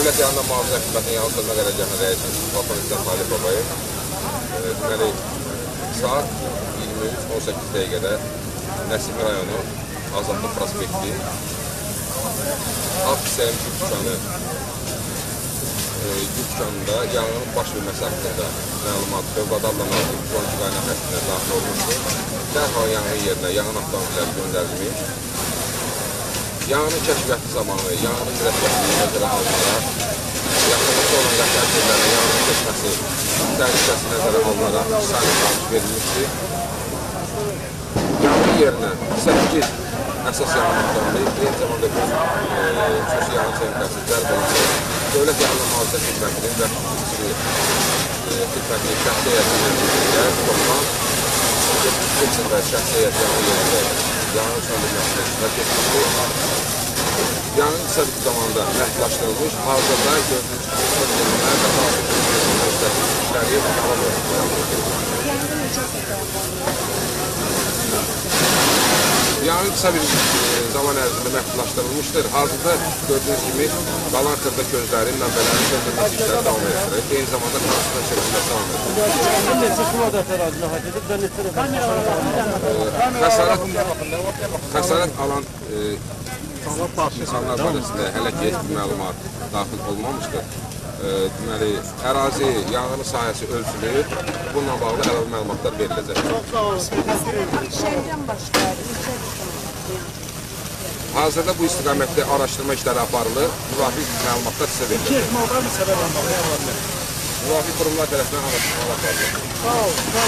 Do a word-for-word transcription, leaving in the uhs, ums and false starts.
Dövlət Yanğın Mühafizə Xidmətinin Yanğın Sönmə Qərargahının rəisi Polkovnik Talib Babayev deməli saat iyirmi üç on səkkiz dəqiqədə Nəsimi rayonu Azadlıq prospekti Ak S M dükkanı dükkanında yanğının baş verməsi haqqında məlumat Fövqəladə Hallar Nazirliyi Qonşu Qaynaq Xəttinə daxil olmuşdur. Dərhal yanğın yerinə yanğın avtomobilləri göndərilmiş. Yanğının kəşfiyyatı zamanı yanğının mürəkkəbliyi nəzərə alınaraq, yaxınlıqda olan yaşayış yerlərinin yanğının keçməsi təhlükəsi nəzərə alınaraq sanitar tanış verilmişdir. Yanğın yerinə səkkiz əsas yanğın avtomobili, eyni zamanda bir xüsusi yanğın texnikası cəlb olunur. Dövlət Yanğın Mühafizə Xidmətinin və xüsusi xidmətinin şəxsi heyətinin toplam keçində şəxsi heyət yanğın yerində yanğın söndürməsində iştirak etmişdir. Yanğın qısa bir zamanda məhdudlaşdırılmış, hazırda gördüyünüz kimi söndürmə və müstəqil işləri davam edir. Yanğın qısa bir zaman ərzində məhdudlaşdırılmışdır. Hazırda gördüyünüz kimi qalan xırda közləri, mənbələrin söndürməsi işləri davam edir. Eyni zamanda transfer şəkildə davam edir. Xəsarət alan insanlar barəsində hələ ki heç bir məlumat daxil olmamışdır. Deməli, ərazi, yanğının sahəsi ölçülür. Bununla bağlı əlavə məlumatlar veriləcək. Hazırda bu istiqamətdə araşdırma işləri aparılır. Müvafiq məlumatlar sizə veriləcək. Müvafiq qurumlar tərəfindən araşdırmalar aparılır.